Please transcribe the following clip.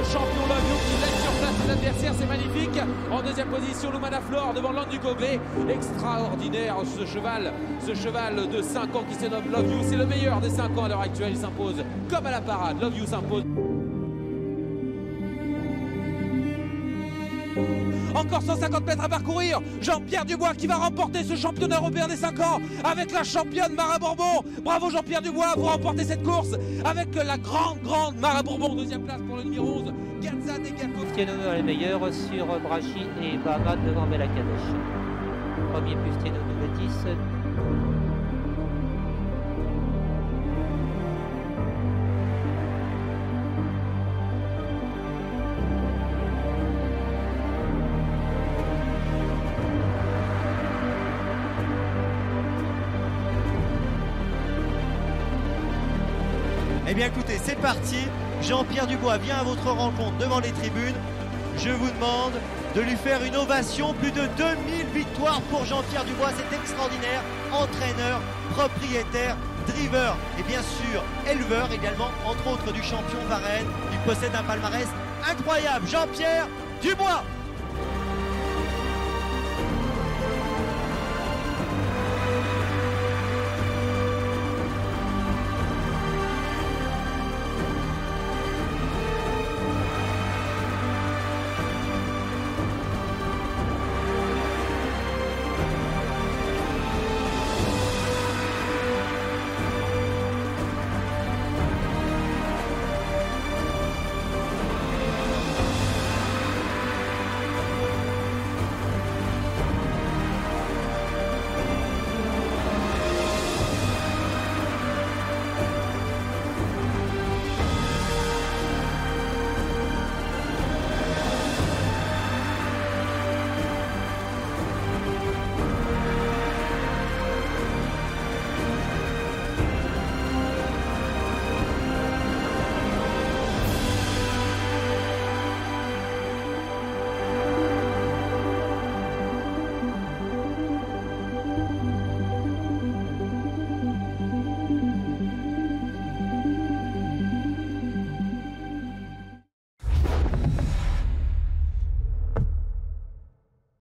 champion Love You qui laisse sur place ses adversaires, c'est magnifique. En deuxième position, Lumana Flor devant Landu Goglé. Extraordinaire ce cheval de 5 ans qui se nomme Love You. C'est le meilleur des 5 ans à l'heure actuelle, il s'impose comme à la parade. Love You s'impose. Encore 150 mètres à parcourir. Jean-Pierre Dubois qui va remporter ce championnat européen des 5 ans avec la championne Mara Bourbon. Bravo Jean-Pierre Dubois, vous remportez cette course avec la grande Mara Bourbon. Deuxième place pour le numéro 11, Gazan et Gato. Pustienolo est meilleur sur Brachy et Bahama devant Belakadesh. Premier Pustienolo de 10. Eh bien écoutez, c'est parti. Jean-Pierre Dubois vient à votre rencontre devant les tribunes. Je vous demande de lui faire une ovation. Plus de 2000 victoires pour Jean-Pierre Dubois, c'est extraordinaire. Entraîneur, propriétaire, driver et bien sûr éleveur également, entre autres du champion Varenne. Il possède un palmarès incroyable. Jean-Pierre Dubois.